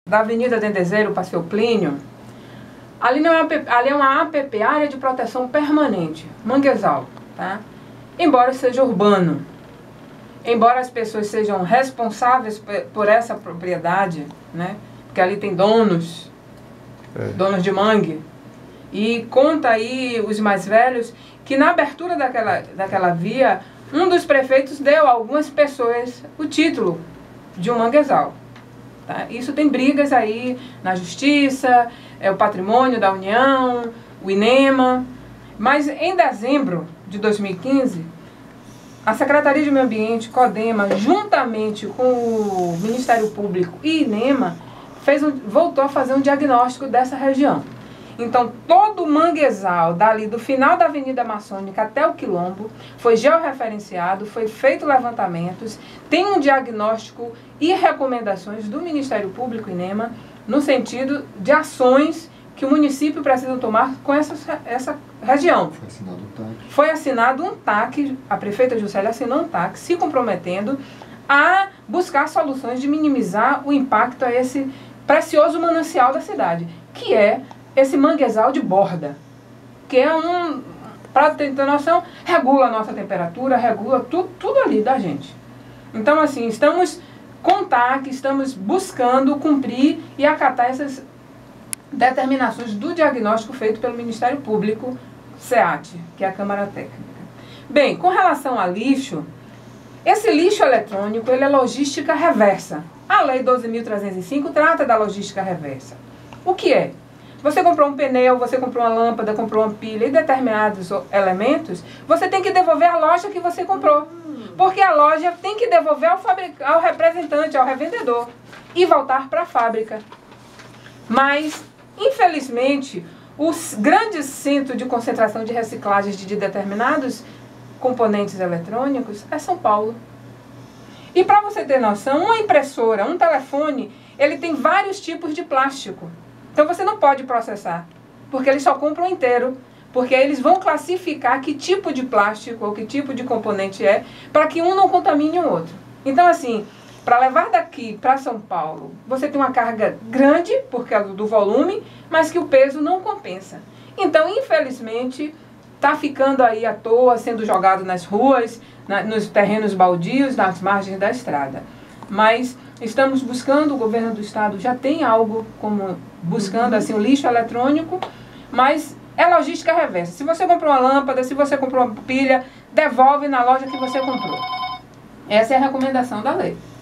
da Avenida Dendezeiro, Passeio Plínio, ali é uma APP, Área de Proteção Permanente, manguezal, tá? Embora seja urbano, embora as pessoas sejam responsáveis por essa propriedade, né? Porque ali tem donos de mangue, e conta aí os mais velhos que na abertura daquela via, um dos prefeitos deu a algumas pessoas o título de um manguezal. Tá? Isso tem brigas aí na Justiça, é o Patrimônio da União, o INEMA. Mas em dezembro de 2015, a Secretaria de Meio Ambiente, CODEMA, juntamente com o Ministério Público e INEMA, voltou a fazer um diagnóstico dessa região. Então, todo o manguezal, dali do final da Avenida Maçônica até o Quilombo, foi georreferenciado, foi feito levantamentos, tem um diagnóstico e recomendações do Ministério Público e INEMA, no sentido de ações que o município precisa tomar com essa região. Foi assinado um TAC. Foi assinado um TAC, a prefeita Juscelia assinou um TAC, se comprometendo a buscar soluções de minimizar o impacto a esse precioso manancial da cidade, que é esse manguezal de borda, que é para ter noção, regula a nossa temperatura, regula tudo ali da gente. Então, assim, estamos com TAC, estamos buscando cumprir e acatar essas determinações do diagnóstico feito pelo Ministério Público, SEAT, que é a Câmara Técnica. Bem, com relação a lixo, esse lixo eletrônico, ele é logística reversa. A Lei 12.305 trata da logística reversa. O que é? Você comprou um pneu, você comprou uma lâmpada, comprou uma pilha e determinados elementos, você tem que devolver à loja que você comprou. Porque a loja tem que devolver ao representante, ao revendedor, e voltar para a fábrica. Mas, infelizmente, os grandes centros de concentração de reciclagem de determinados componentes eletrônicos é São Paulo. E para você ter noção, uma impressora, um telefone, ele tem vários tipos de plástico. Então você não pode processar, porque eles só compram inteiro, porque eles vão classificar que tipo de plástico ou que tipo de componente é, para que um não contamine o outro. Então, assim, para levar daqui para São Paulo, você tem uma carga grande, por causa do volume, mas que o peso não compensa. Então, infelizmente, está ficando aí à toa, sendo jogado nas ruas, nos terrenos baldios, nas margens da estrada. Mas estamos buscando, o governo do estado já tem algo como buscando assim o lixo eletrônico, mas é logística reversa. Se você comprou uma lâmpada, se você comprou uma pilha, devolve na loja que você comprou. Essa é a recomendação da lei.